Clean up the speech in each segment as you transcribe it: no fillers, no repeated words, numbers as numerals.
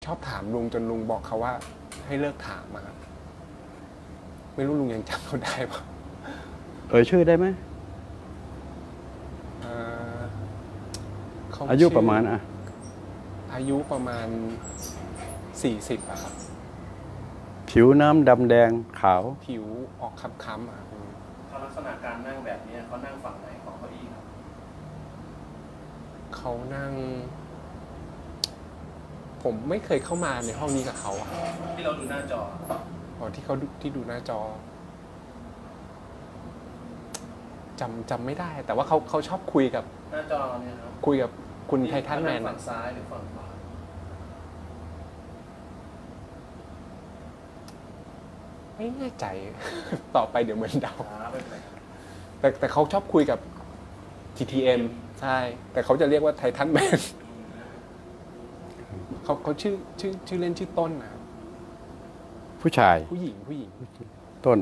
ชอบถามลุงจนลุงบอกเขาว่าให้เลิกถามอะครับไม่รู้ลุงยังจำเขาได้ปะชื่อได้ไหมเขาอายุประมาณอายุประมาณ40อะครับผิวน้ำดำแดงขาวผิวออกค้ำๆอะครับลักษณะการนั่งแบบนี้เขานั่งฝั่งไหนของเก้าอี้ครับเขานั่ง ผมไม่เคยเข้ามาในห้องนี้กับเขาอะที่เราดูหน้าจอที่ดูหน้าจอจำไม่ได้แต่ว่าเขาชอบคุยกับหน้าจอเนี่ยครับคุยกับคุณไททันแมนฝั่งซ้ายหรือฝั่งขวาไม่แน่ใจ ต่อไปเดี๋ยวเหมือนเดาแต่เขาชอบคุยกับ TTM ใช่แต่เขาจะเรียกว่าไททันแมนเขาชื่อเล่นชื่อต้นนะครับผู้ชายผู้หญิงต้น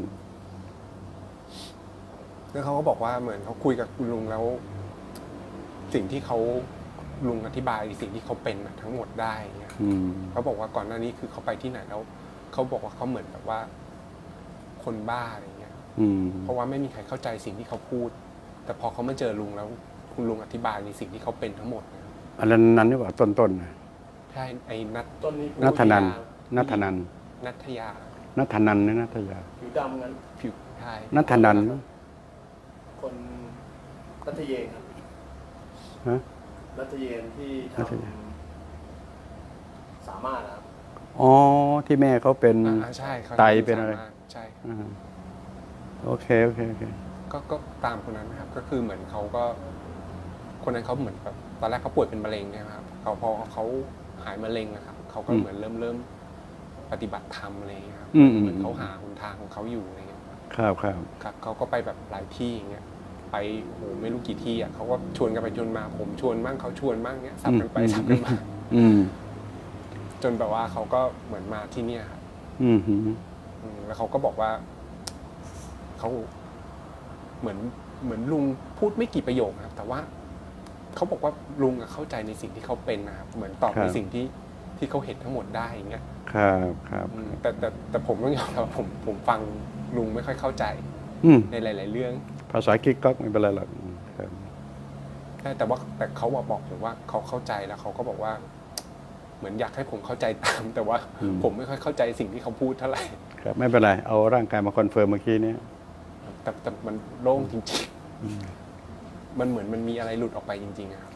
แล้วเขาก็บอกว่าเหมือนเขาคุยกับคุณลุงแล้ว สิ่งที่เขาลุงอธิบายสิ่งที่เขาเป็นทั้งหมดได้เนี่ยเขาบอกว่าก่อนหน้านี้คือเขาไปที่ไหนแล้วเขาบอกว่าเขาเหมือนแบบว่าคนบ้าอะไรเงี้ยเพราะว่าไม่มีใครเข้าใจสิ่งที่เขาพูดแต่พอเขามาเจอลุงแล้วคุณลุงอธิบายในสิ่งที่เขาเป็นทั้งหมดอันนั้นนี่ว่าต้นใช่ไอ้ต้นนี้นัทนันนัทยานัทนันนี่นัทยาผิวดำงั้นผิวใช่นัทนันคนนัทเยนครับนัทเยนที่ทำสามารถครับที่แม่เขาเป็นใช่ไตเป็นอะไรใช่โอเคก็ตามคนนั้นนะครับก็คือเหมือนเขาก็คนนั้นเขาเหมือนแบบตอนแรกเขาป่วยเป็นมะเร็งนะครับพอเขาหายมะเร็งนะครับเขาก็เหมือนเริ่มปฏิบัติธรรมอะไรอย่างเงี้ยครับเหมือนเขาหาหนทางของเขาอยู่อะไรเงี้ยครับเขาก็ไปแบบหลายที่อย่างเงี้ยไปโหไม่รู้กี่ที่อ่ะเขาก็ชวนกันไปชวนมาผมชวนบ้างเขาชวนบ้างเงี้ยสับกันไปสับกันมาจนแบบว่าเขาก็เหมือนมาที่เนี่ยครับแล้วเขาก็บอกว่าเขาเหมือนลุงพูดไม่กี่ประโยคครับแต่ว่าเขาบอกว่าลุงเข้าใจในสิ่งที่เขาเป็นนะครับเหมือนตอบในสิ่งที่เขาเห็นทั้งหมดได้อย่างเงี้ยครับแต่ผมต้องยอมรับผมฟังลุงไม่ค่อยเข้าใจในหลายๆเรื่องภาษากิ๊กก๊อกไม่เป็นไรหรอกใช่แต่เขาบอกผมว่าเขาเข้าใจแล้วเขาก็บอกว่าเหมือนอยากให้ผมเข้าใจตามแต่ว่าผมไม่ค่อยเข้าใจสิ่งที่เขาพูดเท่าไหร่ครับไม่เป็นไรเอาร่างกายมาคอนเฟิร์มเมื่อกี้นี้แต่มันโล่งจริงๆมันเหมือนมันมีอะไรหลุดออกไปจริงๆครับ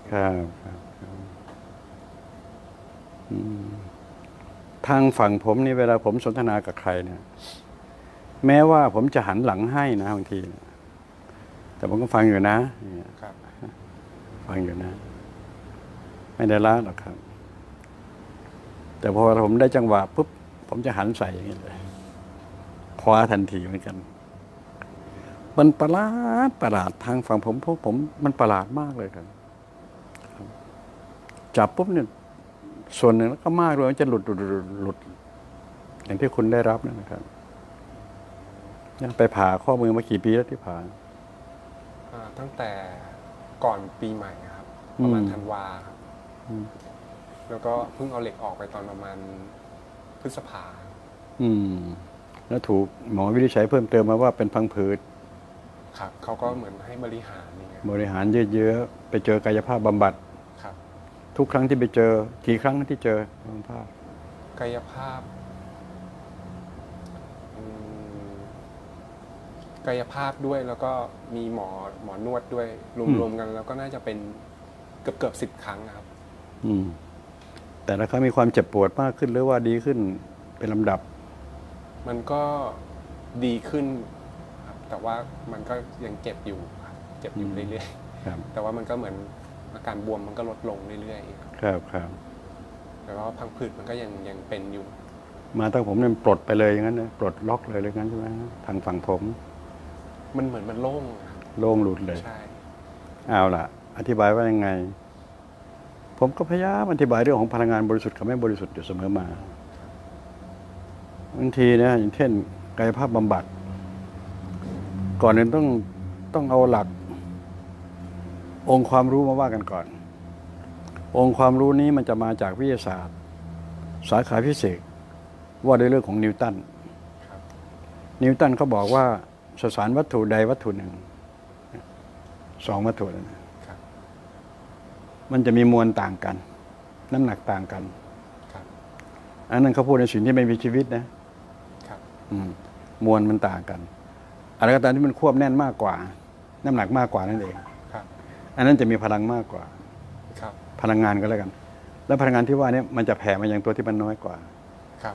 ทางฝั่งผมนี่เวลาผมสนทนากับใครเนี่ยแม้ว่าผมจะหันหลังให้นะบางทีแต่ผมก็ฟังอยู่นะฟังอยู่นะไม่ได้ละหรอกครับแต่พอผมได้จังหวะปุ๊บผมจะหันใส่อย่างนี้เลยคว้าทันทีเหมือนกันมันประหลาดทางฝั่งผมมันประหลาดมากเลยครับจับปุ๊บเนี่ยส่วนหนึ่งแล้วก็มากเลยมันจะหลุดอย่างที่คุณได้รับนะครับไปผ่าข้อมือมากี่ปีแล้วที่ผ่าตั้งแต่ก่อนปีใหม่ครับประมาณธันวาครับแล้วก็เพิ่งเอาเหล็กออกไปตอนประมาณพฤษภาแล้วถูกหมอวินิจฉัยเพิ่มเติมมาว่าเป็นพังผืดครับเขาก็เหมือนให้บริหารนี่บริหารเยอะๆไปเจอกายภาพบำบัดครับทุกครั้งที่ไปเจอกี่ครั้งที่เจอกายภาพด้วยแล้วก็มีหมอนวดด้วยรวมๆกันแล้วก็น่าจะเป็นเกือบ10 ครั้งครับแต่ละครั้งมีความเจ็บปวดมากขึ้นหรือว่าดีขึ้นเป็นลำดับมันก็ดีขึ้นครับแต่ว่ามันก็ยังเจ็บอยู่เจ็บอยู่เรื่อยๆแต่ว่ามันก็เหมือนอาการบวมมันก็ลดลงเรื่อยๆครับแต่ว่าพังผืดมันก็ยังเป็นอยู่มาตั้งผมเนี่ยปลดไปเลยอย่างนั้นนะปลดล็อกเลยงั้นใช่ไหมทางฝั่งผมมันเหมือนมันโล่งหลุดเลยใช่เอาล่ะอธิบายว่ายังไงผมก็พยายามอธิบายเรื่องของพลังงานบริสุทธิ์กับไม่บริสุทธิ์อยู่เสมอมาบางทีนะอย่างเช่นกายภาพบำบัดก่อนอื่นต้องเอาหลักองค์ความรู้มาว่ากันก่อนองค์ความรู้นี้มันจะมาจากวิทยาศาสตร์สาขาพิเศษว่าด้วยเรื่องของนิวตันครับนิวตันเขาบอกว่าสสารวัตถุใดวัตถุหนึ่งสองวัตถุนะครับ มันจะมีมวลต่างกัน น้ำหนักต่างกันครับอันนั้นเขาพูดในสิ่งที่ไม่มีชีวิตนะครับ มวลมันต่างกันอะไรก็ตามที่มันควบแน่นมากกว่า น้ำหนักมากกว่านั่นเองครับอันนั้นจะมีพลังมากกว่าครับพลังงานก็แล้วกัน แล้วพลังงานที่ว่านี้มันจะแผ่มายังตัวที่มันน้อยกว่าครับ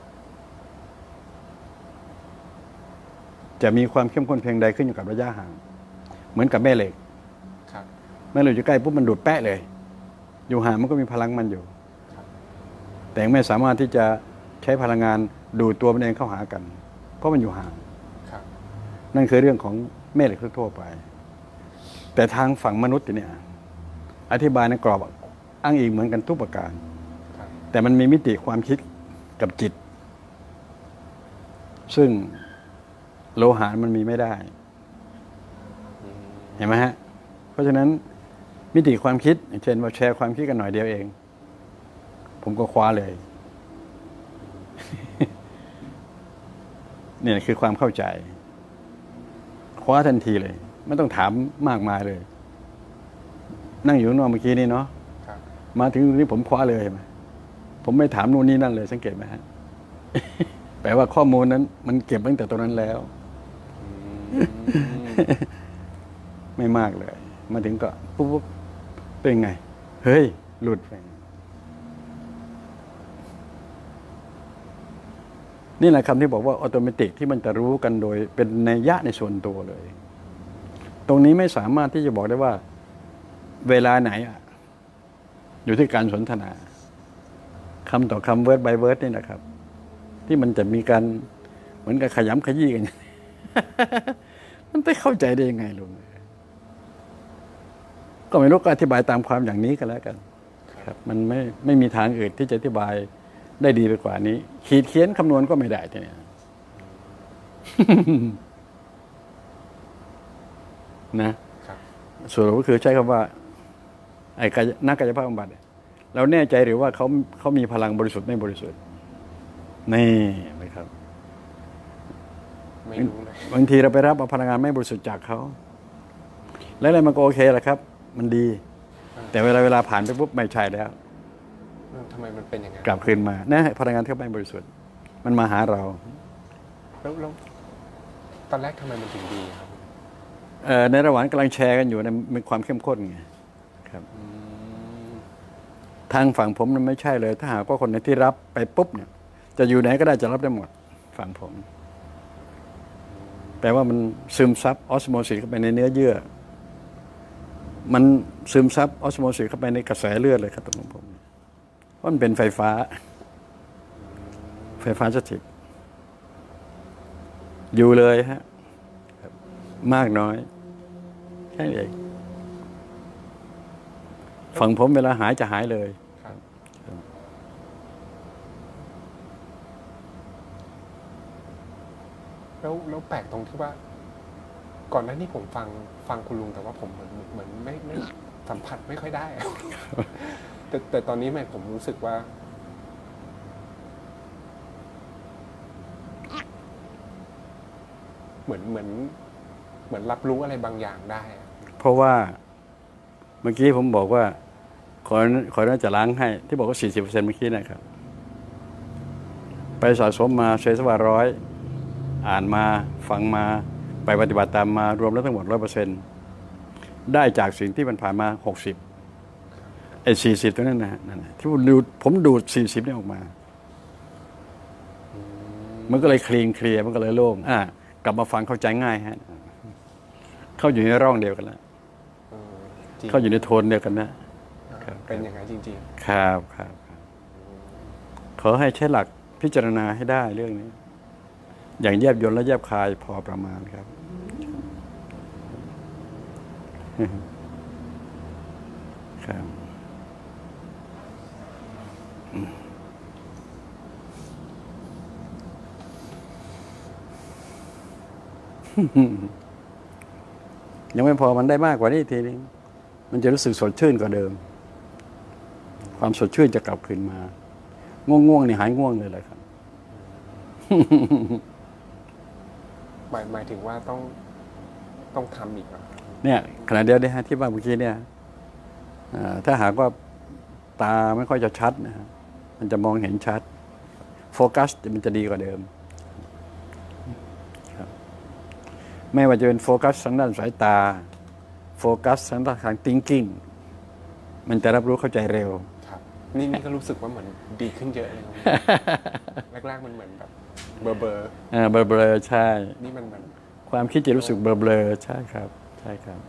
จะมีความเข้มข้นเพียงใดขึ้นอยู่กับระยะห่าง เหมือนกับแม่เหล็กครับแม่เหล็กอยู่ใกล้ปุ๊บมันดูดแปะเลย อยู่ห่างมันก็มีพลังมันอยู่ครับแต่ยังไม่สามารถที่จะใช้พลังงานดูดตัวมันเองเข้าหากัน เพราะมันอยู่ห่างครับนั่นคือเรื่องของแม่เหล็กทั่วไป แต่ทางฝั่งมนุษย์เนี่ยอธิบายในกรอบอ้างอิงเหมือนกันทุกประการครับแต่มันมีมิติความคิดกับจิต ซึ่งโลหะมันมีไม่ได้ เห็นไหมฮะ เพราะฉะนั้นมิติความคิดอย่างเช่นว่าแชร์ความคิดกันหน่อยเดียวเอง ผมก็คว้าเลย เนี่ยคือความเข้าใจ คว้าทันทีเลย ไม่ต้องถามมากมายเลย นั่งอยู่ข้างนอกเมื่อกี้นี่เนาะครับมาถึงตรงนี้ผมคว้าเลยไหมผมไม่ถามนู่นนี่นั่นเลยสังเกตไหมฮะ แปลว่าข้อมูลนั้น มันเก็บตั้งแต่ตรงนั้นแล้ว ไม่มากเลย มาถึงก็ปุ๊บเป็นไง เฮ้ย หลุดไปนี่แหละคำที่บอกว่าออโตเมติกที่มันจะรู้กันโดยเป็นนัยยะในส่วนตัวเลย ตรงนี้ไม่สามารถที่จะบอกได้ว่า เวลาไหนอยู่ที่การสนทนาคำต่อคำเวิร์ดบายเวิร์ดนี่นะครับ ที่มันจะมีการเหมือนกับขยำขยี้กัน มันจะเข้าใจได้ยังไงลุงก็ไม่รู้ก็อธิบายตามความอย่างนี้กันแล้วกัน ครับ มันไม่มีทางอื่นที่จะอธิบายได้ดีไปกว่านี้ ขีดเขียนคำนวณก็ไม่ได้ทีนี้ นะครับ ส่วนก็คือใช้คำว่า ไอ้นักกายภาพบำบัดเราแน่ใจหรือว่าเขามีพลังบริสุทธิ์ไม่บริสุทธิ์นี่นะครับไม่รู้เลยบางทีเราไปรับเอาพลังงานไม่บริสุทธิ์จากเขาแล้วอะไรมันก็โอเคแหละครับ มันดี แต่เวลาผ่านไปปุ๊บไม่ใช่แล้วทำไมมันเป็นอย่างนั้นกลับคืนมานะพลังงานที่ไม่บริสุทธิ์มันมาหาเราแล้วตอนแรกทำไมมันถึงดีครับในระหว่างกำลังแชร์กันอยู่นะมีความเข้มข้นไงครับทางฝั่งผมมันไม่ใช่เลย ถ้าหากว่าคนไหนที่รับไปปุ๊บเนี่ย จะอยู่ไหนก็ได้จะรับได้หมดฝั่งผม แปลว่ามันซึมซับออสโมซิสเข้าไปในเนื้อเยื่อ มันซึมซับออสโมซิสเข้าไปในกระแสเลือดเลยครับตรงผมว่ามันเป็นไฟฟ้าสถิตอยู่เลยฮะมากน้อยแค่นี้เองฝั่งผมเวลาหายจะหายเลยครับ แล้วแปลกตรงที่ว่า ก่อนหน้านี้ผมฟังคุณลุงแต่ว่าผมเหมือนไม่สัมผัสไม่ค่อยได้ แต่ตอนนี้ผมรู้สึกว่า เหมือนรับรู้อะไรบางอย่างได้อะเพราะว่าเมื่อกี้ผมบอกว่าขอน่าจะล้างให้ ที่บอกว่า 40%เมื่อกี้นะครับ ไปสะสมมาเฉยสว่า100อ่านมาฟังมาไปปฏิบัติตามมารวมแล้วทั้งหมด 100%ได้จากสิ่งที่มันผ่านมา60ไอ้40ตัวนั้นนะนั่นนะที่ผมดูด40นี่ออกมา มันก็เลยเคลียร์มันก็เลยโล่งกลับมาฟังเข้าใจง่ายฮะเข้าอยู่ในร่องเดียวกันแล้วจริงเข้าอยู่ในโทนเดียวกันนะเป็นอย่างนั้นจริงครับขอให้ใช้หลักพิจารณาให้ได้เรื่องนี้ อย่างแยบยลและแยบคายพอประมาณครับ ครับ ยังไม่พอมันได้มากกว่านี้ทีนึงมันจะรู้สึกสดชื่นกว่าเดิม ความสดชื่นจะกลับคืนมาง่วงนี่หายง่วงเลยครับหมายถึงว่าต้องทำอีกเหรอเนี่ยขณะเดียวกันที่ว่าเมื่อกี้เนี่ยถ้าหากว่าตาไม่ค่อยจะชัดนะฮะมันจะมองเห็นชัด โฟกัสมันจะดีกว่าเดิมครับไม่ว่าจะเป็นโฟกัสทางด้านสายตาโฟกัสทางด้านทาง thinking มันจะรับรู้เข้าใจเร็วครับ นี่ก็รู้สึกว่าเหมือนดีขึ้นเยอะเลยครับ แรกๆมันเหมือนแบบเบอร์เบลอๆใช่นี่มันเหมือนความคิดจะรู้สึกเบลอๆใช่ครับ ใช่ครับ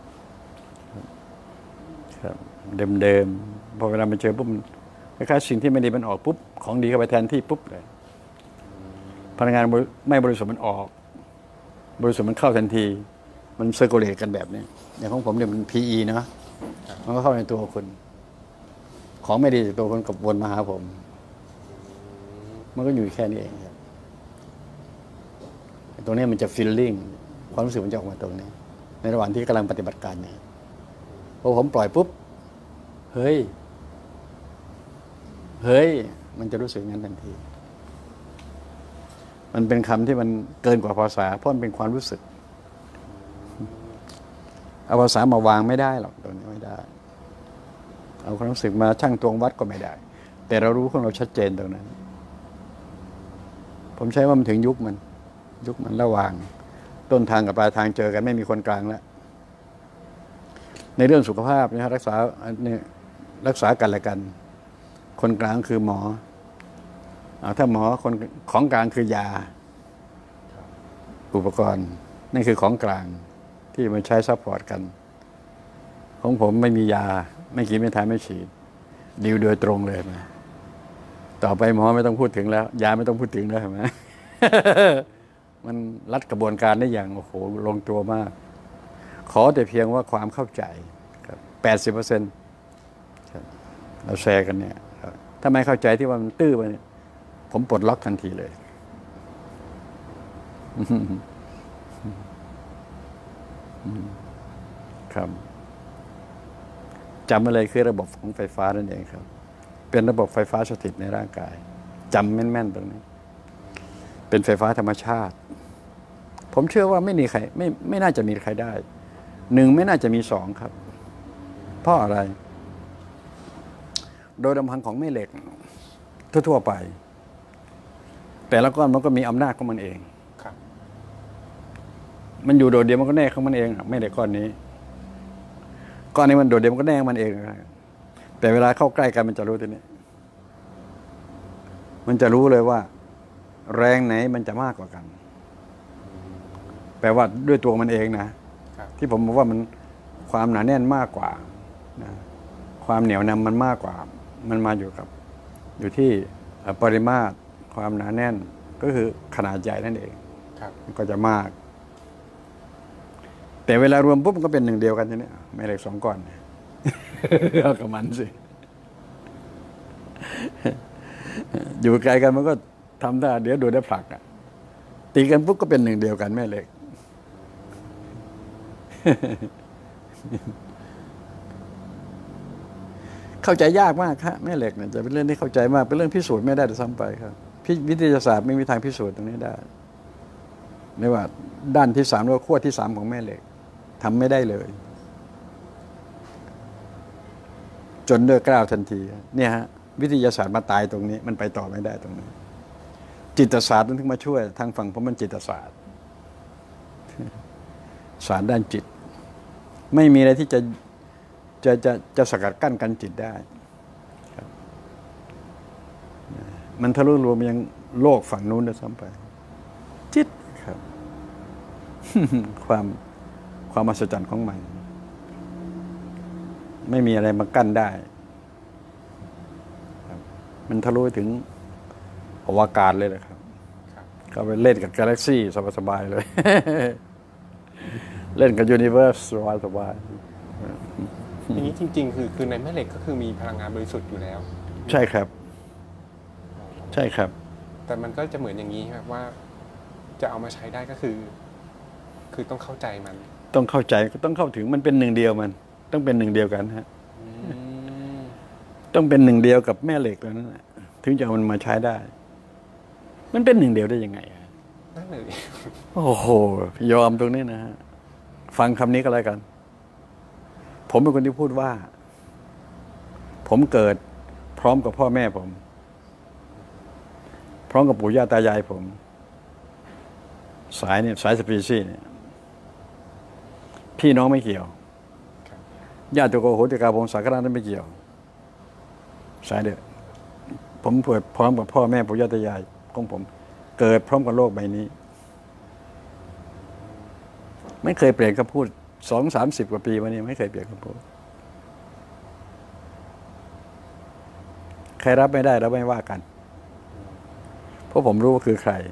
ครับเดิมๆพอเวลามันเจอปุ๊บคล้ายๆสิ่งที่ไม่ดีมันออกปุ๊บของดีเข้าไปแทนที่ปุ๊บเลยพลังงานไม่บริสุทธิ์มันออกบริสุทธิ์มันเข้าทันที มันเซอร์คูลเลตกันแบบนี้อย่างของผมเนี่ยมัน PE เนาะมันก็เข้าในตัวคุณของไม่ดีจากตัวคนกับวนมาหาผมมันก็อยู่แค่นี้เองครับตรงนี้มันจะ feeling ความรู้สึกมันจะออกมาตรงนี้ในระหว่างที่กำลังปฏิบัติการเนี่ยพอผมปล่อยปุ๊บเฮ้ยมันจะรู้สึกงั้นทันทีมันเป็นคำที่มันเกินกว่าภาษาเพราะมันเป็นความรู้สึกเอาภาษามาวางไม่ได้หรอกตรงนี้ไม่ได้เอาความรู้สึกมาชั่งตวงวัดก็ไม่ได้แต่เรารู้ของเราชัดเจนตรงนั้นผมใช้ว่ามันถึงยุคมันระหว่างต้นทางกับปลายทางเจอกันไม่มีคนกลางแล้วในเรื่องสุขภาพรักษากันและกันคนกลางคือหมอถ้าหมอคนของกลางคือยาอุปกรณ์นั่นคือของกลางที่มาใช้ซัพพอร์ตกันของผมไม่มียาไม่กินไม่ทานไม่ฉีดดีลโดยตรงเลยนะต่อไปหมอไม่ต้องพูดถึงแล้วยาไม่ต้องพูดถึงแล้วเห็นไหม มันรัดกระบวนการได้อย่างโอ้โหลงตัวมากขอแต่เพียงว่าความเข้าใจครับ80%เราแชร์กันเนี่ยถ้าไม่เข้าใจที่ว่ามันตื้อไปเนี่ยผมปลดล็อกทันทีเลยครับจำอะไรคือระบบของไฟฟ้านั่นเองครับเป็นระบบไฟฟ้าสถิตในร่างกายจำแม่นๆตรงนี้เป็นไฟฟ้าธรรมชาติผมเชื่อว่าไม่มีใครไม่น่าจะมีใครได้หนึ่งไม่น่าจะมีสองครับเพราะอะไรโดยลำพังของแม่เหล็กทั่วๆไปแต่ละก้อนมันก็มีอำนาจของมันเองครับมันอยู่โดดเดี่ยวมันก็แน่ของมันเองไม่ได้ก้อนนี้มันโดดเดี่ยวมันก็แน่ของมันเองแต่เวลาเข้าใกล้กันมันจะรู้ทีนี้มันจะรู้เลยว่าแรงไหนมันจะมากกว่ากันแปลว่าด้วยตัวมันเองนะที่ผมบอกว่ามันความหนาแน่นมากกว่านะความเหนียวนำมันมากกว่ามันมาอยู่ที่ปริมาตรความหนาแน่นก็คือขนาดใหญ่นั่นเองมันก็จะมากแต่เวลารวมปุ๊บมันก็เป็นหนึ่งเดียวกันทีนี้ไม่เหล็กสองก้อนเอากับมันสิอยู่ไกลกันมันก็ทำได้เดี๋ยวดูได้ผลักตีกันปุ๊บก็เป็นหนึ่งเดียวกันแม่เหล็กเข้าใจยากมากครับแม่เหล็กเนี่ยจะเป็นเรื่องที่เข้าใจมากเป็นเรื่องพิสูจน์ไม่ได้ด้วยซ้ำไปครับวิทยาศาสตร์ไม่มีทางพิสูจน์ตรงนี้ได้ไม่ว่าด้านที่3หรือขั้วที่3ของแม่เหล็กทำไม่ได้เลยจนเลิกกล้าวทันทีเนี่ยฮะวิทยาศาสตร์มาตายตรงนี้มันไปต่อไม่ได้ตรงนี้จิตศาสตร์มันถึงมาช่วยทางฝั่งผมมันจิตศาสตร์ศาสตร์ด้านจิตไม่มีอะไรที่จะสกัดกั้นกันจิตได้มันทะลุรวมยังโลกฝั่งนู้นด้วยซ้ำไปจิตครับ ความมหัศจรรย์ของมันไม่มีอะไรมากั้นได้มันทะลุถึงอวกาศเลยแหละครับก็ไปเล่นกับกาแล็กซี่สบายๆเลย เล่นกับยูนิเวอร์สสบายๆอย่างนี้จริงๆคือในแม่เหล็กก็คือมีพลังงานบริสุทธิ์อยู่แล้วใช่ครับใช่ครับแต่มันก็จะเหมือนอย่างนี้ครับว่าจะเอามาใช้ได้ก็คือต้องเข้าใจมันต้องเข้าใจต้องเข้าถึงมันเป็นหนึ่งเดียวมันต้องเป็นหนึ่งเดียวกันฮะต้องเป็นหนึ่งเดียวกับแม่เหล็กแล้วนั่นแหละถึงจะเอามันมาใช้ได้ มันเป็นหนึ่งเดียวได้ยังไงนั่นเลยโอ้โหยอมตรงนี้นะฮะฟังคำนี้ก็แล้วกัน ผมเป็นคนที่พูดว่า ผมเกิดพร้อมกับพ่อแม่ผม พร้อมกับปู่ย่าตายายผม สายเนี่ยสายสปีชีส์เนี่ยพี่น้องไม่เกี่ยวญาติโกโหติกาพงศาคณะนั้นไม่เกี่ยวสายเดียวผมเกิดพร้อมกับพ่อแม่ปู่ย่าตายายของผม เกิดพร้อมกับโลกใบนี้ ไม่เคยเปลี่ยนคำพูด20-30 กว่าปีมานี้ไม่เคยเปลี่ยนคำพูดใครรับไม่ได้เราไม่ว่ากัน เพราะผมรู้ว่าคือใคร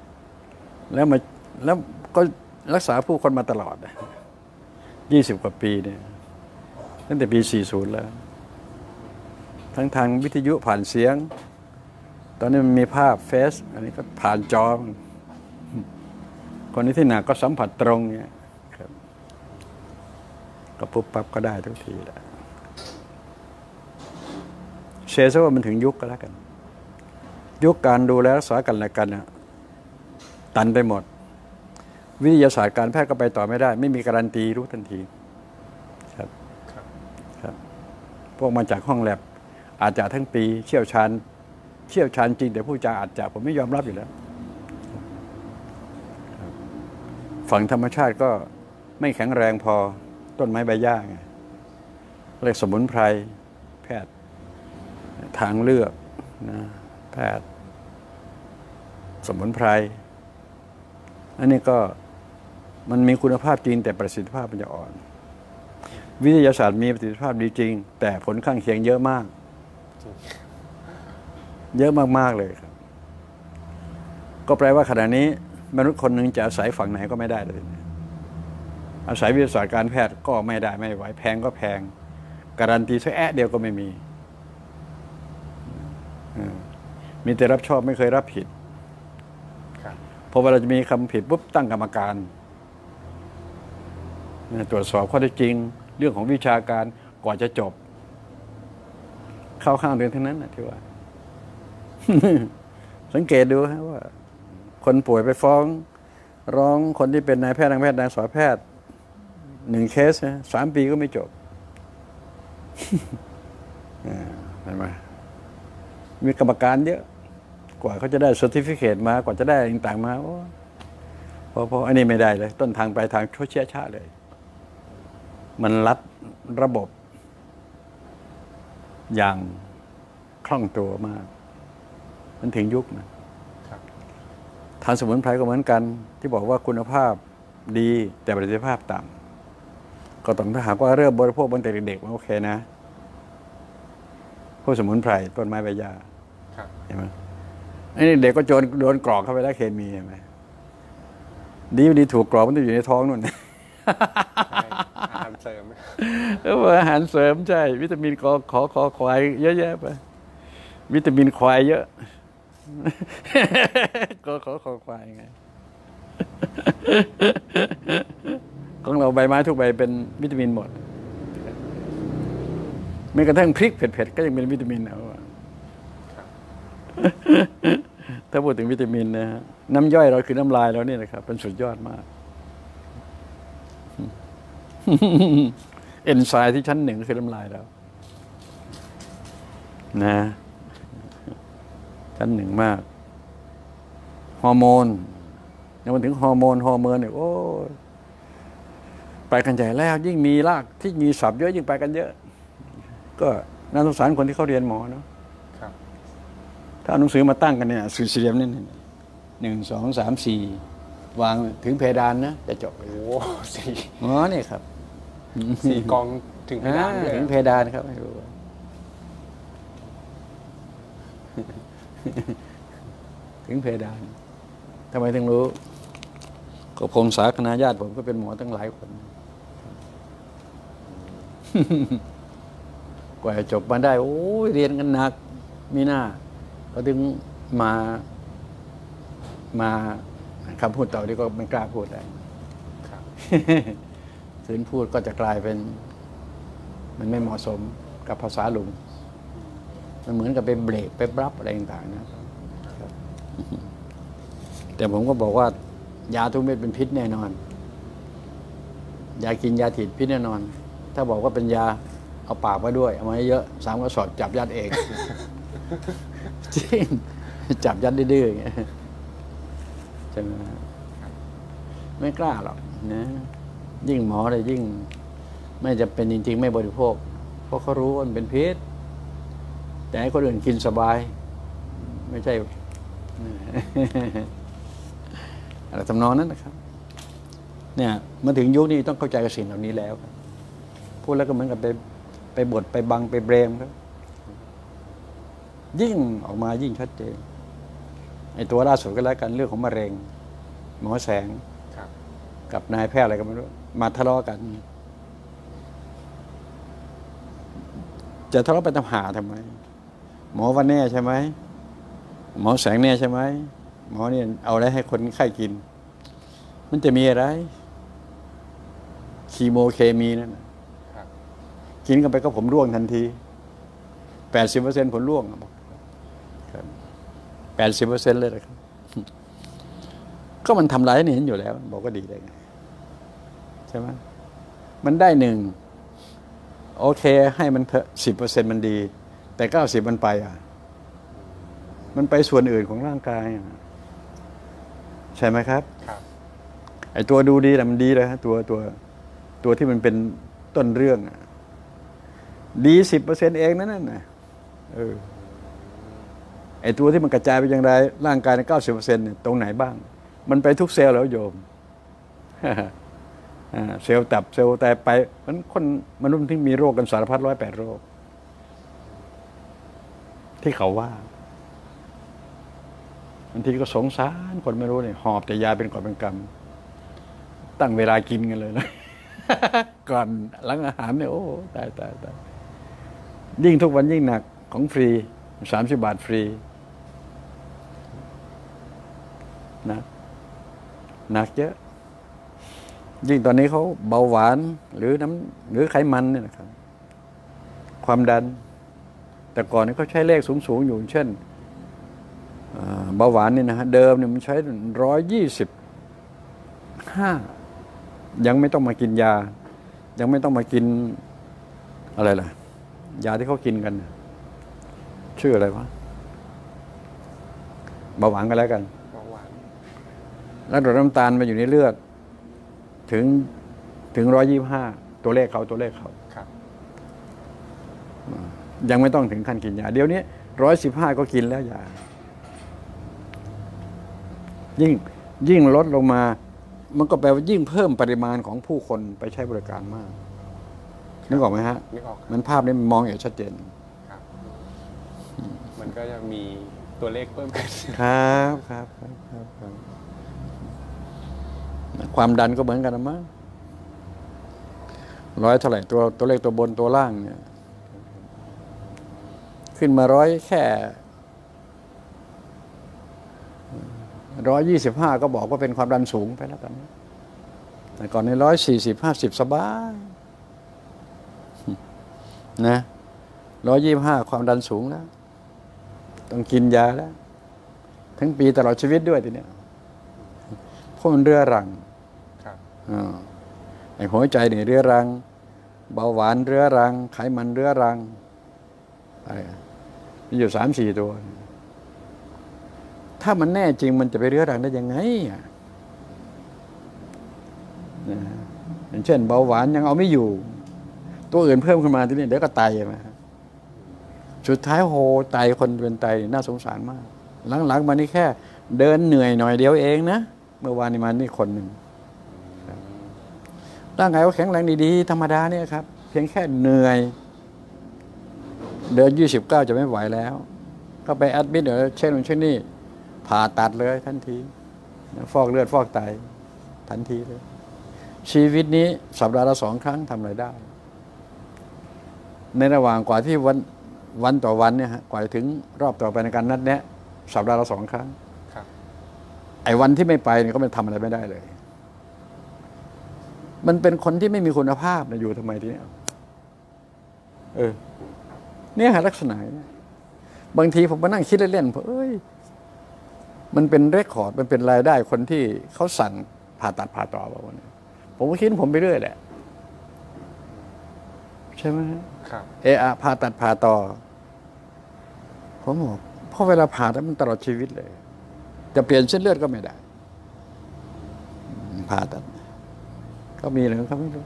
แล้วก็รักษาผู้คนมาตลอด20 กว่าปีเนี่ยตั้งแต่ปี40แล้วทั้งทางวิทยุผ่านเสียงตอนนี้มันมีภาพเฟซอันนี้ก็ผ่านจอคนนี้ที่หนักก็สัมผัสตรงเนี่ยครับก็ปุ๊บปั๊บก็ได้ทุกทีแหละเชื่อซะว่ามันถึงยุคก็แล้วกันยุคการดูแลรักษากันและกันนะตันไปหมดวิทยาศาสตร์การแพทย์ก็ไปต่อไม่ได้ไม่มีการันตีรู้ทันทีครับพวกมาจากห้องแลบอาจจะทั้งปีเชี่ยวชาญจริงแต่ผู้จาอาจจะผมไม่ยอมรับอยู่แล้วฝั่งธรรมชาติก็ไม่แข็งแรงพอต้นไม้ใบหญ้าไงเรียกสมุนไพรแพทย์ทางเลือกนะแพทย์สมุนไพรอันนี้ก็มันมีคุณภาพจริงแต่ประสิทธิภาพมันจะอ่อนวิทยาศาสตร์มีประสิทธิภาพดีจริงแต่ผลข้างเคียงเยอะมากเยอะมากๆเลยครับก็แปลว่าขณะนี้มนุษย์คนหนึ่งจะอาศัยฝั่งไหนก็ไม่ได้เลยอาศัยวิทยาศาสตร์การแพทย์ก็ไม่ได้ไม่ไหวแพงก็แพงการันตีสักแอะเดียวก็ไม่มีมีแต่รับชอบไม่เคยรับผิดพอเวลาจะมีคำผิดปุ๊บตั้งกรรมการตรวจสอบข้อเท็จจริงเรื่องของวิชาการก่อนจะจบเข้าข้างเรื่องทั้งนั้นนะที่ว่า สังเกตดูฮะว่าคนป่วยไปฟ้องร้องคนที่เป็นนายแพทย์นางแพทย์นางสาวแพทย์1 เคสนะ3 ปีก็ไม่จบ เห็นไหมมีกรรมการเยอะกว่าเขาจะได้เซอร์ติฟิเคตมากว่าจะได้ต่างๆมาเพราะอันนี้ไม่ได้เลยต้นทางปลายทางชั่วเชี่ยชาเลยมันรัดระบบอย่างคล่องตัวมากมันถึงยุคนะทางสมุนไพรก็เหมือนกันที่บอกว่าคุณภาพดีแต่ประสิทธิภาพต่ำก็ต้องถ้าหากว่าเริ่มบริโภคตั้งแต่เด็กๆมันโอเคนะพวกสมุนไพรต้นไม้ใบหญ้าเห็นไหมไอ้นี่เด็กก็โดนกรอกเข้าไปแล้วเคมีเห็นไหมดีถูกกรอกมันจะอยู่ในท้องนู่นอาหารเสริมอาหารเสริมใช่วิตามินขอควายเยอะแยะไปวิตามินควายเยอะขอควายไงของเราใบไม้ทุกใบเป็นวิตามินหมดแม้กระทั่งพริกเผ็ดๆก็ยังเป็นวิตามินเอาถ้าพูดถึงวิตามินนะฮะน้ำย่อยเราคือน้ำลายเราเนี่ยนะครับเป็นสุดยอดมากเอนไซม์ที่ชั้น 1คือน้ำลายเรานะชั้น 1มากฮอร์โมนเนี่ยมันถึงฮอร์โมนเนี่ยโอ้ไปกันใหญ่แล้วยิ่งมีรากที่มีศัพท์เยอะยิ่งไปกันเยอะก็น่าสงสารคนที่เขาเรียนหมอเนาะถ้าเอาหนังสือมาตั้งกันเนี่ยสี่เหลี่ยมนี่1 2 3 4วางถึงเพดานนะจะจบโอ้4 อ๋อนี่ครับ 4 กองถึงเพดานเลยถึงเพดานครับให้รู้ถึงเพดานทำไมถึงรู้ก็พงศาคณาญาติผมก็เป็นหมอตั้งหลายคนกว่าจะจบมาได้โอ้ยเรียนกันหนักมีหน้าเขาถึงมาคำพูดต่อที่ก็ไม่กล้าพูดได้ถึงพูดก็จะกลายเป็นมันไม่เหมาะสมกับภาษาลุงมันเหมือนกับไปเบรกไปรับอะไรต่างๆนะครับแต่ผมก็บอกว่ายาทุกเม็ดเป็นพิษแน่นอนยากินยาถีบพิษแน่นอน ถ้าบอกว่าเป็นยาเอาปากมาด้วยเอามาเยอะ3 กระสอบจับยัดเอง จริงจับยัดดื้อๆอย่างเงี้ยใช่ไหมไม่กล้าหรอกนะยิ่งหมอเลยยิ่งไม่จะเป็นจริงๆไม่บริโภคเพราะเขารู้ว่ามันเป็นพิษแต่ให้คนอื่นกินสบายไม่ใช่ อะไรทำนองนั้นนะครับเนี่ยมาถึงยุคนี้ต้องเข้าใจกับสิ่งเหล่านี้แล้วพูดแล้วก็เหมือนกับไปบดไปบังไปเบรมครับยิ่งออกมายิ่งชัดเจนไอ้ตัวล่าสุดก็แล้วกันเรื่องของมะเร็งหมอแสงกับนายแพทย์อะไรก็ไม่รู้มาทะเลาะกันจะทะเลาะไปตามหาทำไมหมอว่าแน่ใช่ไหมหมอแสงแน่ใช่ไหมหมอเนี่ยเอาอะไรให้คนไข้กินมันจะมีอะไรคีโมเคมีนั่นกินกันไปก็ผมร่วงทันที 80% ผลร่วงบอกครับ 80% เลยนะครับก็มันทำร้ายนี่เห็นอยู่แล้วบอกก็ดีได้ไงใช่ไหมมันได้1โอเคให้มันเถอะ 10% มันดีแต่90มันไปมันไปส่วนอื่นของร่างกายใช่ไหมครับไอ้ตัวดูดีมันดีเลยฮะตัวที่มันเป็นต้นเรื่องดี 10% เองนั่นน่ะไอ้ตัวที่มันกระจายไปอย่างไรร่างกายใน 90% เนี่ยตรงไหนบ้างมันไปทุกเซลล์แล้วโยม เซลล์ตับเซลล์ไตไปมันคนมนุษย์ที่มีโรคกันสารพัด108 โรคที่เขาว่าบางทีก็สงสารคนไม่รู้เนี่ยหอบแต่ยาเป็นกอบเป็นกำตั้งเวลากินกันเลยนะ ก่อนหลังอาหารเนี่ยโอ้ตายยิ่งทุกวันยิ่งหนักของฟรี30 บาทฟรีนะหนักเยอะยิ่งตอนนี้เขาเบาหวานหรือไขมันเนี่ยนะครับความดันแต่ก่อนนี่เขาใช้เลขสูงอยู่เช่นเบาหวานนี่นะฮะเดิมเนี่ยมันใช้125ยังไม่ต้องมากินยายังไม่ต้องมากินอะไรล่ะยาที่เขากินกันชื่ออะไรวะเบาหวานกันแล้วกันเบาหวานแล้วระดับน้ำตาลมาอยู่ในเลือดถึง125ตัวเลขเขาครับยังไม่ต้องถึงขั้นกินยาเดี๋ยวนี้115ก็กินแล้วยายิ่งลดลงมามันก็แปลว่ายิ่งเพิ่มปริมาณของผู้คนไปใช้บริการมากนึกออกไหมฮะนึกออกมันภาพนี้มันมองอย่างชัดเจนครับมันก็จะมีตัวเลขเพิ่มขึ้นครับความดันก็เหมือนกันนะมั้ง100เท่าไหร่ตัวเลขตัวบนตัวล่างเนี่ยขึ้นมา100แค่125ก็บอกว่าเป็นความดันสูงไปแล้วตอนนี้แต่ก่อนใน140 50สบายนะ125ความดันสูงแล้วต้องกินยาแล้วทั้งปีตลอดชีวิตด้วยทีเนี้ยเพราะมันเรื้อรังครับไอ้หัวใจเนี่ยเรื้อรังเบาหวานเรื้อรังไขมันเรื้อรังอะไรมีอยู่ 3-4 ตัวถ้ามันแน่จริงมันจะไปเรื้อรังได้ยังไงอย่างเช่นเบาหวานยังเอาไม่อยู่ตัวอื่นเพิ่มขึ้นมาทีนี้เดี๋ยวก็ไตมาสุดท้ายโหไตคนเป็นไตน่าสงสารมากหลังๆมานี่แค่เดินเหนื่อยหน่อยเดียวเองนะเมื่อวานนี้มานี่คนหนึ่งร่างกายก็แข็งแรงดีๆธรรมดาเนี่ยครับเพียงแค่เหนื่อยเดิน29จะไม่ไหวแล้วก็ไปแอดมิดเดี๋ยวเช่นนู่นเช่นนี่ผ่าตัดเลยทันทีฟอกเลือดฟอกไตทันทีเลยชีวิตนี้สัปดาห์ละ2 ครั้งทำอะไรได้ในระหว่างกว่าที่วันต่อวันเนี่ยฮะกว่าจะถึงรอบต่อไปในการนัดแนะสัปดาห์ละ2 ครั้งไอ้วันที่ไม่ไปเนี่ยก็ไม่ทำอะไรไม่ได้เลยมันเป็นคนที่ไม่มีคุณภาพนะอยู่ทำไมทีนี้เนี่ยลักษณะบางทีผมมานั่งคิดเล่นๆเอ้ยมันเป็นเรคคอร์ดมันเป็นรายได้คนที่เขาสั่งผ่าตัดผ่าต่อแบบนี้ผมก็คิดผมไปเรื่อยแหละใช่ไหมครับผ่าตัดผ่าต่อผมบอกเพราะเวลาผ่าแล้วมันตลอดชีวิตเลยจะเปลี่ยนเส้นเลือดก็ไม่ได้ผ่าตัดก็มีเลยเขาไม่รู้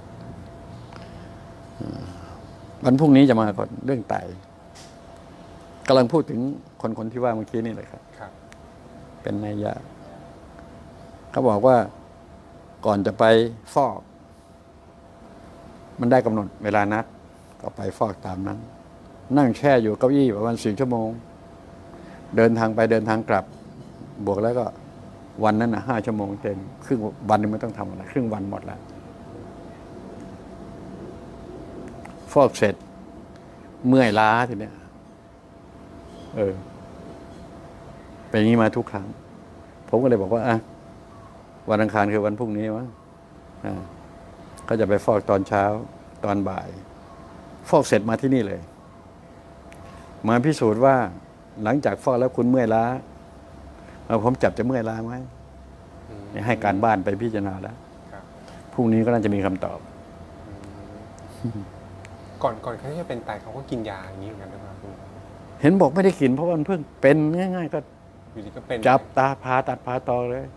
วันพรุ่งนี้จะมาก่อนเรื่องไตกำลังพูดถึงคนที่ว่าเมื่อกี้นี่เลยครับครับเป็นนัยยะเขาบอกว่าก่อนจะไปฟอก มันได้กำหนดเวลานัดก็ไปฟอกตามนั้น นั่งแช่อยู่เก้าอี้ประมาณ4 ชั่วโมงเดินทางไปเดินทางกลับบวกแล้วก็วันนั้น5 ชั่วโมงเต็มครึ่งวันนึงไม่ต้องทำอะไรครึ่งวันหมดแล้วฟอกเสร็จเมื่อยล้าทีเนี้ยเป็นอย่างนี้มาทุกครั้งผมก็เลยบอกว่าวันอังคารคือวันพรุ่งนี้มั้งก็จะไปฟอกตอนเช้าตอนบ่ายฟอกเสร็จมาที่นี่เลยมาพิสูจน์ว่าหลังจากฟอกแล้วคุณเมื่อยล้าผมจับจะเมื่อยล้าไหมให้การบ้านไปพิจารณาแล้วพรุ่งนี้ก็น่าจะมีคำตอบก่อนเขาจะเป็นไตเขาก็กินยาอย่างนี้เหมือนกันนะครับคุณเห็นบอกไม่ได้กินเพราะมันเพิ่งเป็นง่ายๆก็อยู่ดีก็เป็นจับตาผ่าตัดผ่าต่อเลย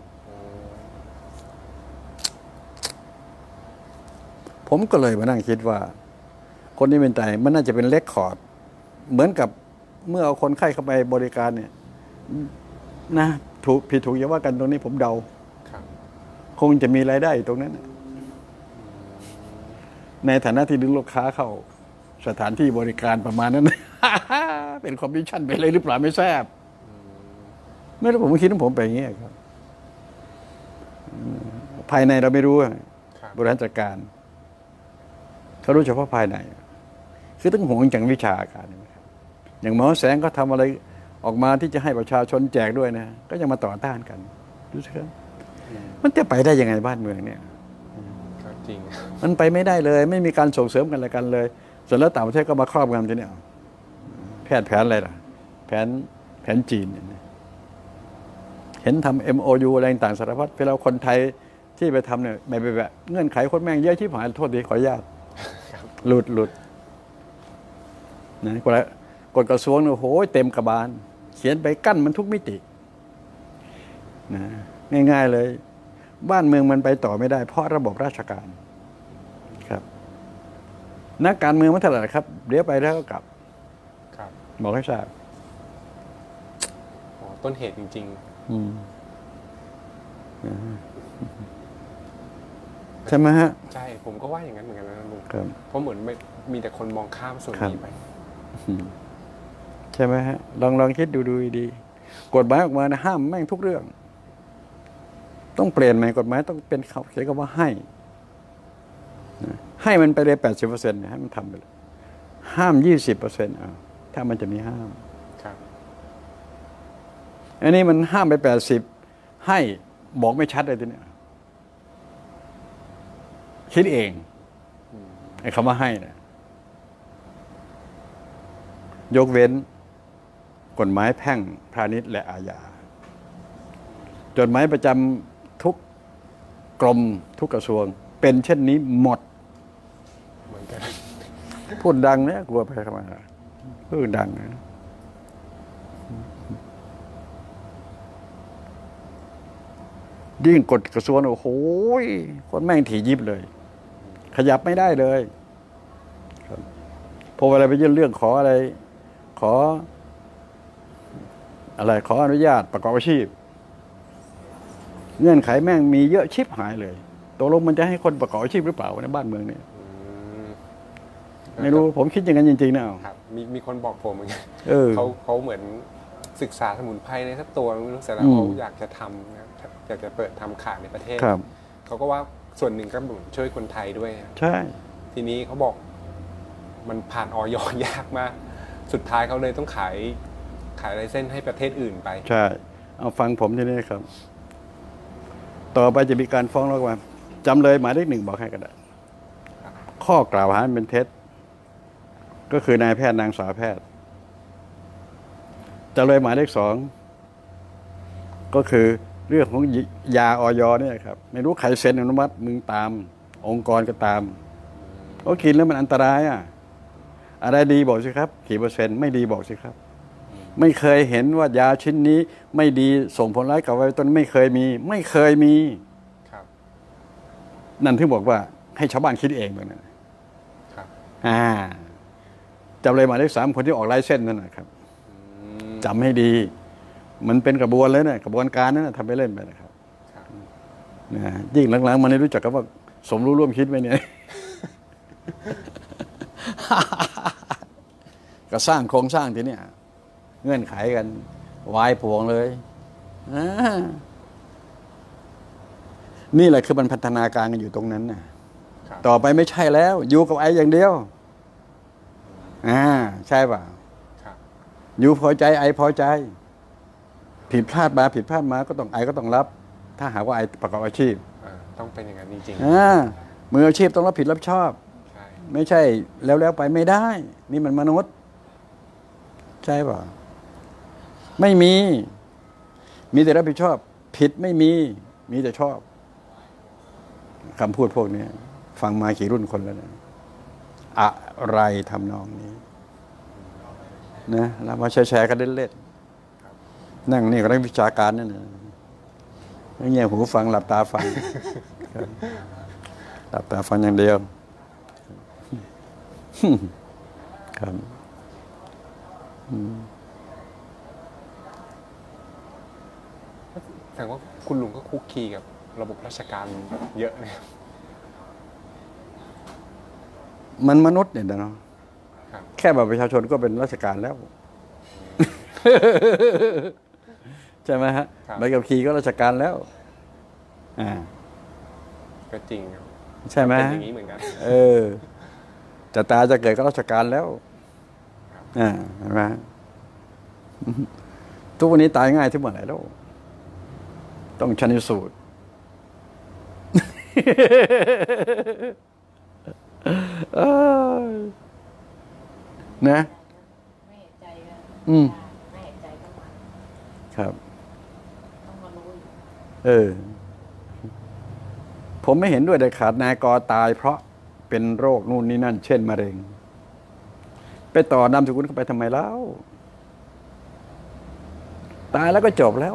ผมก็เลยมานั่งคิดว่าคนที่เป็นไตมันน่าจะเป็นเรคคอร์ดเหมือนกับเมื่อเอาคนไข้เข้าไปบริการเนี่ยนะถูกผิดถูกอย่าว่ากันตรงนี้ผมเดาคงจะมีรายได้ตรงนั้นในฐานะที่ดึงลูกค้าเข้าสถานที่บริการประมาณนั้น เป็นคอมมิชชั่นไปเลยหรือเปล่าไม่ทราบไม่รู้ผมคิดว่าผมไปอย่างนี้ครับภายในเราไม่รู้บริหารจัดการเขารู้เฉพาะภายในคือต้องห่วงจากวิชาการอย่างหมอแสงก็ทำอะไรออกมาที่จะให้ประชาชนแจกด้วยนะก็ยังมาต่อต้านกันรู้สึกมันจะไปได้ยังไงบ้านเมืองเนี่ยจริงมันไปไม่ได้เลยไม่มีการส่งเสริมกันอะไรกันเลยส่วนแล้วต่างประเทศก็มาครอบงำทีนี้แพทย์แผนอะไรล่ะแผนจีนเห็นทำ MOU อะไรต่างสารพัดเวลาคนไทยที่ไปทำเนี่ยแบบเงื่อนไขคนแม่งเยอะที่ผ่านโทษดีขออนุญาตหลุดนะกฎกระทรวงเนี่ยโหเต็มกระบาลเขียนไปกั้นมันทุกมิตินะง่ายๆเลยบ้านเมืองมันไปต่อไม่ได้เพราะระบบราชการครับนักการเมืองมันเท่าไหร่ครับเดี๋ยวไปแล้วก็กลับบอกให้ทราบต้นเหตุจริงๆใช่ไหมฮะใช่ผมก็ว่าอย่างนั้นเหมือนกันนะลุงเพราะเหมือนมีแต่คนมองข้ามส่วนนี้ไปใช่ไหมฮะลองคิดดูดีกฎหมายออกมานะห้ามแม่งทุกเรื่องต้องเปลี่ยนใหม่กฎหมายต้องเป็นเขาเขียนคำว่าให้มันไปเลย 80% เนี่ยให้มันทำไปเลยห้าม 20% ถ้ามันจะมีห้ามอันนี้มันห้ามไป80ให้บอกไม่ชัดเลยทีเนี้ยคิดเองไอ้คำว่าให้นะยกเว้นกฎหมายแพ่งพาณิชย์และอาญาจดหมายประจำทุกกรมทุกกระทรวงเป็นเช่นนี้หมดเหมือนกันพูดดังเนี่ยกลัวไปเข้ามาพูดดังนะยิ่งกฎกระทรวงโอ้โหคนแม่งถี่ยิบเลยขยับไม่ได้เลยพอเวลาไปยื่นเรื่องขออะไรขออนุญาตประกอบอาชีพเงื่อนไขแม่งมีเยอะชิบหายเลยตกลงมันจะให้คนประกอบอาชีพหรือเปล่าในบ้านเมืองเนี่ยไม่รู้ผมคิดอย่างนั้นจริงๆนะครับมีคนบอกผมเหมือนกันเขาเหมือนศึกษาสมุนไพรในสักตัวไม่รู้แต่แล้วเขาอยากจะทำนะอยากจะเปิดทำขายในประเทศเขาก็ว่าส่วนหนึ่งก็เหมือนช่วยคนไทยด้วยใช่ทีนี้เขาบอกมันผ่านอย.ยากมากสุดท้ายเขาเลยต้องขายไลเซนส์ให้ประเทศอื่นไปใช่เอาฟังผมทีนี้ครับต่อไปจะมีการฟ้องร้องว่าจำเลยหมายเลข 1บอกให้กันได้ข้อกล่าวหาเป็นเท็จก็คือนายแพทย์นางสาวแพทย์จำเลยหมายเลข 2ก็คือเรื่องของยาอย.เนี่ยครับไม่รู้ใครเซ็นอนุมัติมึงตามองค์กรก็ตามก็กินแล้วมันอันตรายอะไรดีบอกสิครับกี่เปอร์เซ็นต์ไม่ดีบอกสิครับไม่เคยเห็นว่ายาชิ้นนี้ไม่ดีส่งผลร้ายกับไวรัสไม่เคยมีครับนั่นที่บอกว่าให้ชาวบ้านคิดเองแบบนั้นครับจำเลยหมายเลข 3คนที่ออกลายเส้นนั่นนะครับจำให้ดี มันเป็นกระบวนเลยกระบวนการนั้นทำไปเล่นไปนะครับยิ่งหลังๆมันได้รู้จักกับว่าสมรู้ร่วมคิดไหมเนี่ย ก็สร้างโครงสร้างทีนี้เงื่อนไขกันวายพวงเลยนี่แหละคือมันพัฒนาการกันอยู่ตรงนั้นนะต่อไปไม่ใช่แล้วอยู่กับไออย่างเดียวใช่ป่ะอยู่พอใจไอพอใจผิดพลาดมาก็ต้องไอก็ต้องรับถ้าหากว่าไอประกอบอาชีพต้องเป็นอย่างนั้นจริงๆมืออาชีพต้องรับผิดรับชอบไม่ใช่แล้วไปไม่ได้นี่มันมนุษย์ใช่ป่ะไม่มีแต่รับผิดชอบผิดไม่มีแต่ชอบคำพูดพวกนี้ฟังมากี่รุ่นคนแล้วนะอะไรทำนองนี้นะเรามาแชร์กันเล่นๆนั่งนี่ก็ได้วิชาการนั่นนะเงี่ยหูฟังหลับตาฟังหลับตาฟังอย่างเดียวครับแสดงว่าคุณลุงก็คุกคีกับระบบราชการเยอะนะครับมันมนุษย์เนี่ยเนาะแค่บัตรประชาชนก็เป็นราชการแล้วใช่ไหมฮะใบขับขี่ก็ราชการแล้วก็จริงใช่ไหมเป็นอย่างนี้เหมือนกันจะตายจะเกิดก็ราชการแล้วเห็นไหมทุกวันนี้ตายง่ายที่เมื่อไหร่แล้วต้องชันสูตรนะไม่เห็นใจก็ไม่เห็นใจก็มาครับต้องมารู้ผมไม่เห็นด้วยเด็ดขาดนายกตายเพราะเป็นโรคนู่นนี่นั่นเช่นมะเร็งไปต่อนามสกุลเข้าไปทำไมแล้วตายแล้วก็จบแล้ว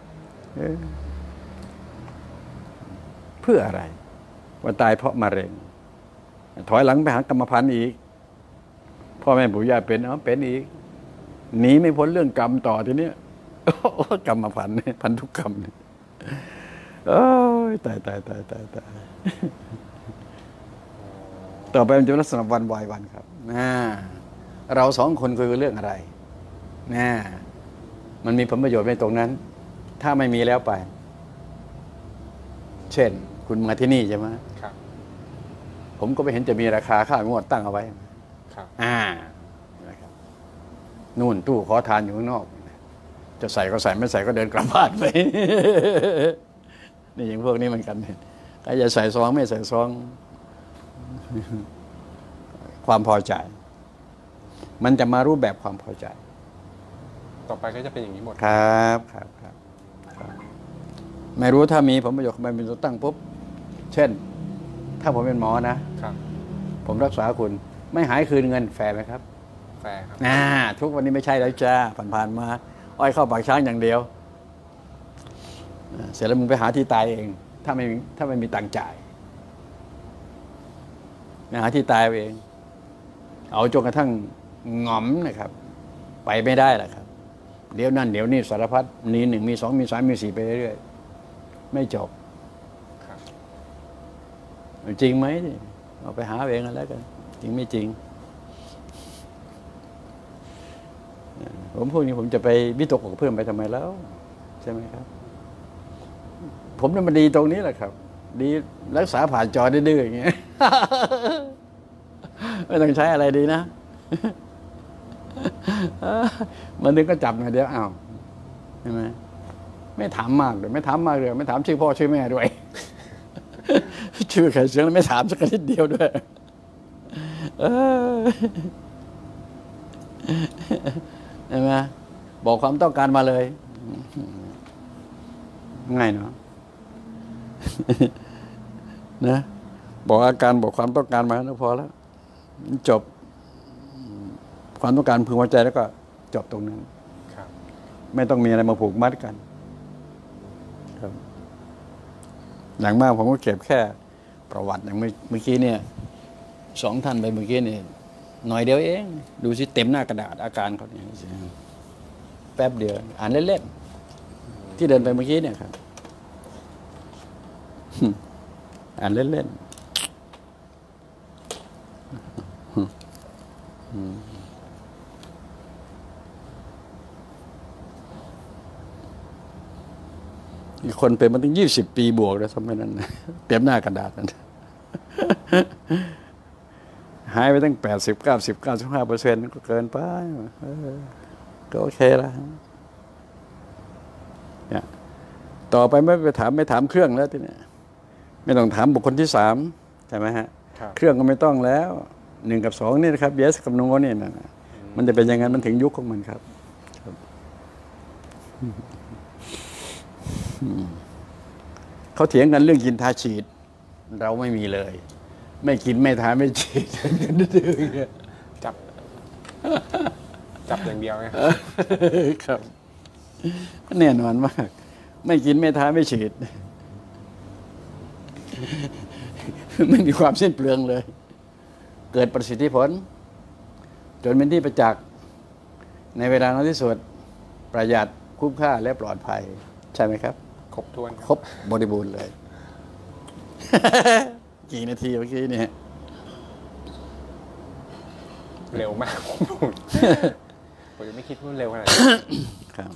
เพื่ออะไรว่าตายเพราะมะเร็งถอยหลังไปหากรรมพันธุ์อีกพ่อแม่ปู่ย่าเป็นอีกหนีไม่พ้นเรื่องกรรมต่อทีเนี้ยกรรมพันธุ์พันธุกรรมเนี่ยตายต่อไปมันจะลักษณะวันวายวันครับเราสองคนคุยกันเรื่องอะไรมันมีผลประโยชน์ในตรงนั้นถ้าไม่มีแล้วไปเช่นคุณมาที่นี่ใช่ไหมครับผมก็ไม่เห็นจะมีราคาค่างวดตั้งเอาไว้ครับนะครับนู่นตู้ขอทานอยู่ข้างนอกจะใส่ก็ใส่ไม่ใส่ก็เดินกลับบ้านไปนี่อย่างพวกนี้เหมือนกันใครจะใส่ซองไม่ใส่ซองความพอใจมันจะมารูปแบบความพอใจต่อไปก็จะเป็นอย่างนี้หมดครับไม่รู้ถ้ามีผลประโยชน์มันเป็นตัวตั้งปุ๊บเช่นถ้าผมเป็นหมอนะครับผมรักษาคุณไม่หายคืนเงินแฟร์ไหมครับแฟร์ครับทุกวันนี้ไม่ใช่แล้วจ้าผ่านมาอ้อยเข้าปากช้างอย่างเดียวเสร็จแล้วมึงไปหาที่ตายเองถ้าไม่มีตังค์จ่ายหาที่ตายเองเอาจนกระทั่งหงอมนะครับไปไม่ได้แหละครับเดี๋ยวนั่นเดี๋ยวนี่สารพัดมี1มี2มี3มี4ไปเรื่อยๆไม่จบจริงไหมเอาไปหาเองกันแล้วกันจริงไม่จริงผมพวกนี้ผมจะไปวิตกกับเพื่อนไปทำไมแล้วใช่ไหมครับผมเนี่ยมันดีตรงนี้แหละครับดีรักษาผ่านจอดื้อๆอย่างเงี้ยไม่ต้องใช้อะไรดีนะมันนึงก็จับมาเดี๋ยวใช่ไหมไม่ถามมากเลยไม่ถามชื่อพ่อชื่อแม่ด้วยชื่อใครเสียงแล้วไม่ถามสักนิดเดียวด้วยใช่ไหมบอกความต้องการมาเลยง่ายเนาะ นะบอกอาการบอกความต้องการมาแล้วพอแล้วจบความต้องการพึงพอใจแล้วก็จบตรงนั้นครับไม่ต้องมีอะไรมาผูกมัดกันครับอย่างมากผมก็เก็บแค่ประวัติอย่างเมื่อกี้เนี่ย2 ท่านไปเมื่อกี้เนี่ยหน่อยเดียวเองดูสิเต็มหน้ากระดาษอาการเขาเนี่ยแป๊บเดียวอ่านเล่นๆที่เดินไปเมื่อกี้เนี่ยครับ อ่านเล่นๆอีกคนเป็นมาตั้ง20 ปีบวกแล้วทำไมนั้นเต็มหน้ากระดาษนั้น หายไปตั้ง80 90 95%ก็เกินไปก็โอเคแล้วเนี่ยต่อไปไม่ถามเครื่องแล้วทีนี้ไม่ต้องถามบุคคลที่3ใช่ไหมฮะครับเครื่องก็ไม่ต้องแล้ว1 กับ 2นี่นะครับ yes กับ no นี่นะมันจะเป็นยังไงมันถึงยุคของมันครับเขาเถียงกันเรื่องกินทาฉีดเราไม่มีเลย ไม่กินไม่ทาไม่ฉีดจับ จับอย่างเดียวไงครับแน่นอนมาก ไม่กินไม่ทาไม่ฉีด ไม่มีความสิ้นเปลืองเลย เกิดประสิทธิผล จนเป็นที่ประจักษ์ในเวลาน้อยที่สุดประหยัดคุ้มค่าและปลอดภัย ใช่ไหมครับครบถ้วนครบบริบูรณ์เลย กี่นาทีเมื่อกี้เนี่ยเร็วมาก ผมยังไม่คิดว่าเร็วขนาดนี้ครับ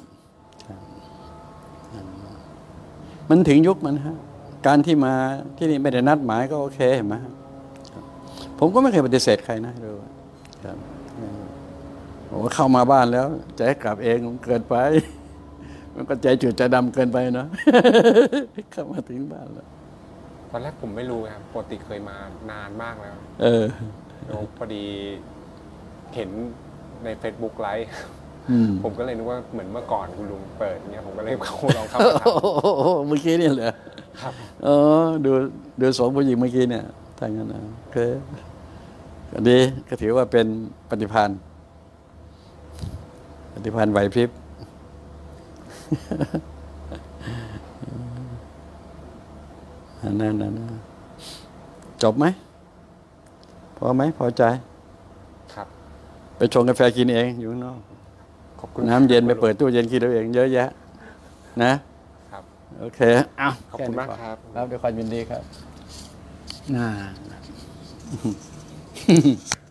มันถึงยุคมันฮะการที่มาที่นี่ไม่ได้นัดหมายก็โอเคเห็นไหมครับผมก็ไม่เคยปฏิเสธใครนะดูครับโอ้เข้ามาบ้านแล้วจะให้กลับเองเกินไป มันก็ใจจืดใจดำเกินไปเนาะ เข้ามาถึงบ้านแล้วตอนแรกผมไม่รู้ครับปกติเคยมานานมากแล้ว แล้วพอดีเห็นใน Facebook ไลฟ์ ผมก็เลยนึกว่าเหมือนเมื่อก่อนคุณลุงเปิดเนี่ยผมก็เลยลองเข้ามาถามเมื่อกี้เนี่ยเหรอครับดู2 ผู้หญิงเมื่อกี้เนี่ยทางนั้นนะคือก็ดีก็ถือว่าเป็นปฏิภาณไหวพริบ นั่นจบไหมพอไหมพอใจครับไปชงกาแฟกินเองอยู่ข้างนอกขอบคุณน้ำเย็นไปเปิดตู้เย็นกินเอาเองเยอะแยะ นะครับ โอเคอ้าวขอบคุณมากครับครับด้วยความยินดีครับน่า